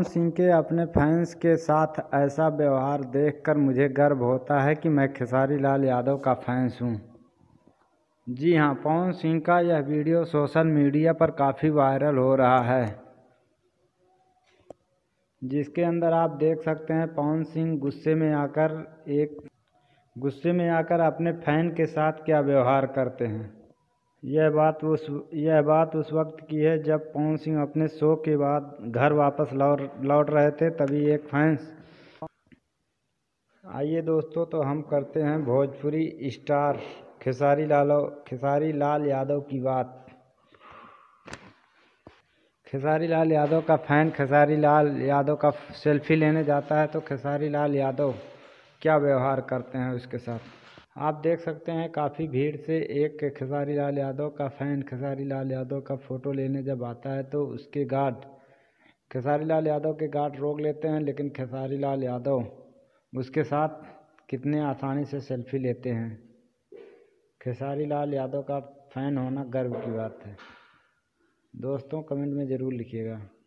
पवन सिंह के अपने फैंस के साथ ऐसा व्यवहार देखकर मुझे गर्व होता है कि मैं खेसारी लाल यादव का फैंस हूं। जी हां, पवन सिंह का यह वीडियो सोशल मीडिया पर काफ़ी वायरल हो रहा है, जिसके अंदर आप देख सकते हैं पवन सिंह गुस्से में आकर अपने फैन के साथ क्या व्यवहार करते हैं। यह बात उस वक्त की है जब पवन सिंह अपने शो के बाद घर वापस लौट रहे थे, तभी एक फैंस। आइए दोस्तों, तो हम करते हैं भोजपुरी स्टार खेसारी लाल यादव की बात। खेसारी लाल यादव का फैन खेसारी लाल यादव का सेल्फी लेने जाता है तो खेसारी लाल यादव क्या व्यवहार करते हैं उसके साथ आप देख सकते हैं। काफ़ी भीड़ से एक खेसारी लाल यादव का फैन खेसारी लाल यादव का फ़ोटो लेने जब आता है तो उसके गार्ड खेसारी लाल यादव के गार्ड रोक लेते हैं, लेकिन खेसारी लाल यादव उसके साथ कितने आसानी से सेल्फी लेते हैं। खेसारी लाल यादव का फ़ैन होना गर्व की बात है। दोस्तों कमेंट में ज़रूर लिखिएगा।